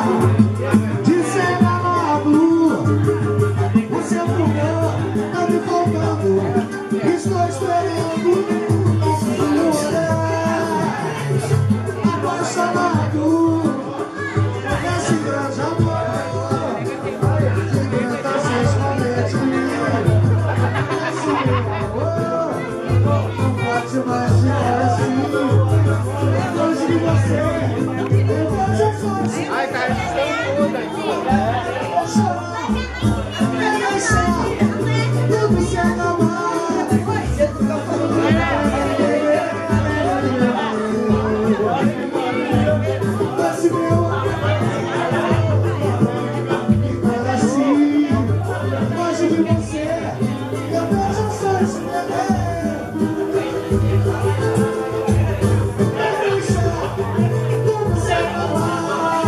de ser amado. Você fugou, tá me faltando. Estou esperando um olhar apaixonado nesse grande amor que tenta sexualmente. Esse meu amor não pode mais ficar assim. Longe de você, eu vou te fazer. Ai, cara, estão todas aqui. Vou chorar, me deixar, tudo se acabar. Esse meu amor ficar assim. Longe de você, eu vejo só esse bebê. Tudo se acabar.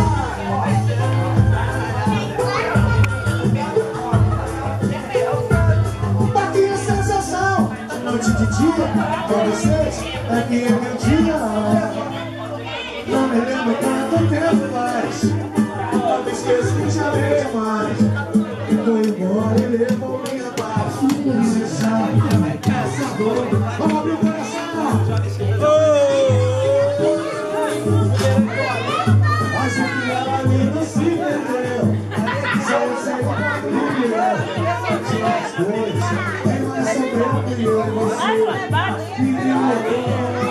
Aqui é sensação, de noite e de dia, com vocês, aqui é meu dia. Não me lembro quanto tempo faz, eu esqueço que te amei demais. Tô embora e levou minha paz. Você sabe, essa dor, vamos abrir o coração. Mas o que ela ainda se perdeu, só eu sei quando me deu. Tinha as coisas, e mais sobre eu e você.